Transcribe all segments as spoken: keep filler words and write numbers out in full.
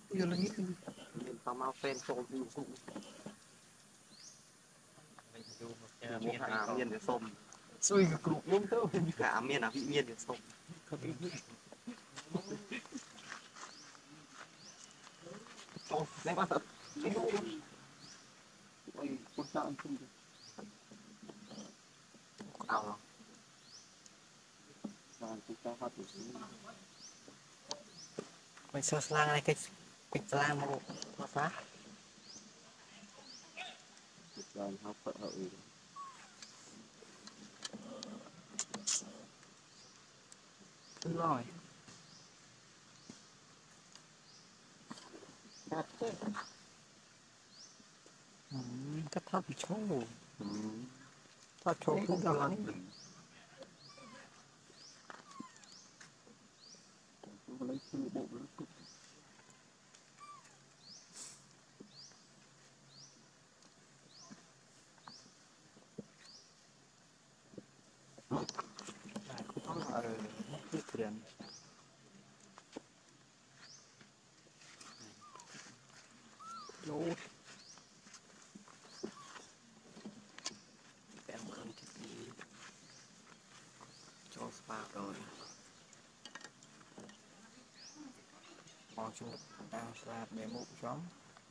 giờ là nghĩ tao mau phên cho du phụ miên à miên để xôm xui cái cục đúng đâu cả miên là vị miên để xôm cho lấy bắt thật ôi con sao anh không được nào rồi rồi chúng ta phát triển mày sơ slang này cái cái slang một một phát rồi học phật hậu đúng rồi cái tháp bị chó tháp chó cũng ra lắm lấy sư bộ này cũng có là mất cái tiền lỗ em không thích gì cho spa rồi mong chung đang spa để mũ chó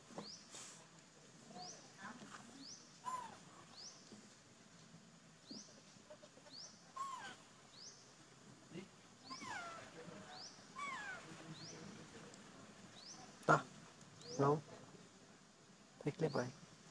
ta lâu thích clip vậy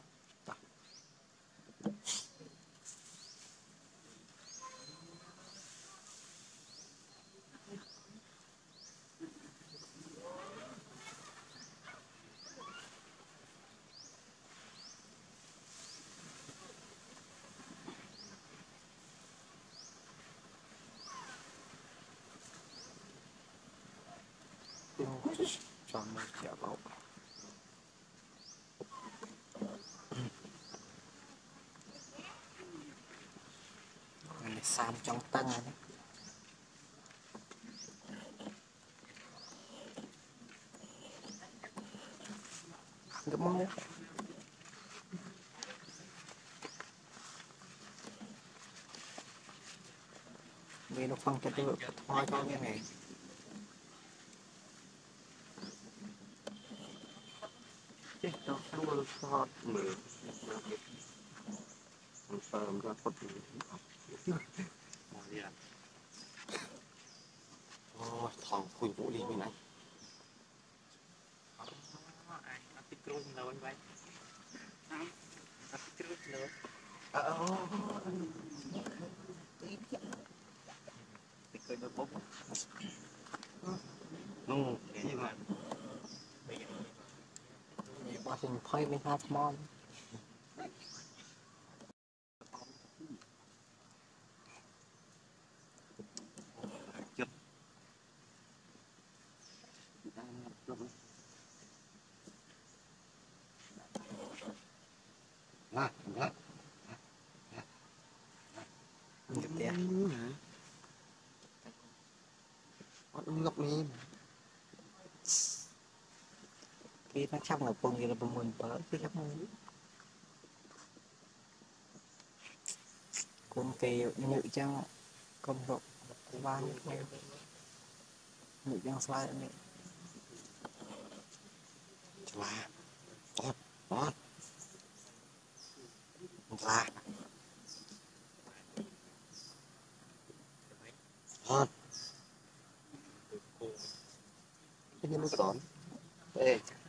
cho một chả bầu này sam trong tăng này được mau vì nó phân cho tôi thôi cho cái này chết đâu không có sao mười sờm ra phật ôi thằng khủy vũ đi bên này cái đôi bốc nô cái mà quá trình phơi bên hai món chụp à đó cái tía nó ngập đi khi nó trong là bông gì là bông mình bớt cái chắc con kỳ nhự trang công độ ba nhự trang slide này là tốt tốt là tốt cái gì nó đón ê